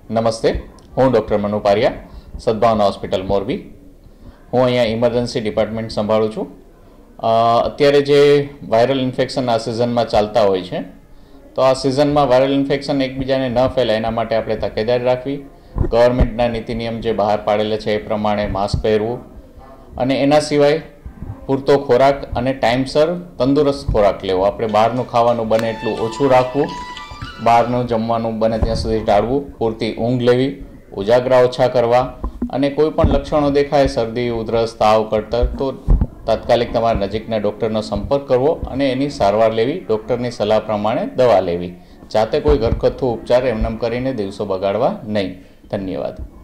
નમસ્તે, હું doctor Manu Pariya, Sadbhavana hospital Morbi. હું અહીંયા ઇમરજન્સી ડિપાર્ટમેન્ટ સંભાળું છું. અત્યારે જે વાયરલ ઇન્ફેક્શન આ સિઝનમાં ચાલતા હોય છે, તો આ સિઝનમાં વાયરલ ઇન્ફેક્શન એકબીજાને ન ફેલાય એના માટે આપણે તકેદારી રાખવી. ગવર્મેન્ટના નીતિ નિયમ જે બહાર પાડેલા છે એ પ્રમાણે માસ્ક પહેરવું અને એના સિવાય પૂરતો ખોરાક અને ટાઈમસર તંદુરસ્ત ખોરાક લેવો. આપણે બહારનું ખાવાનું બને એટલું ઓછું રાખવું, બહારનું જમવાનું બને ત્યાં સુધી ટાળવું, પૂરતી ઊંઘ લેવી, ઉજાગરા ઓછા કરવા અને કોઈ પણ લક્ષણો દેખાય શરદી, ઉધરસ, તાવ, કળતર તો તાત્કાલિક તમારા નજીકના ડૉક્ટરનો સંપર્ક કરવો અને એની સારવાર લેવી. ડૉક્ટરની સલાહ પ્રમાણે દવા લેવી. જાતે કોઈ ઘરગથ્થુ ઉપચાર એમનેમ કરીને દિવસો બગાડવા નહીં. ધન્યવાદ.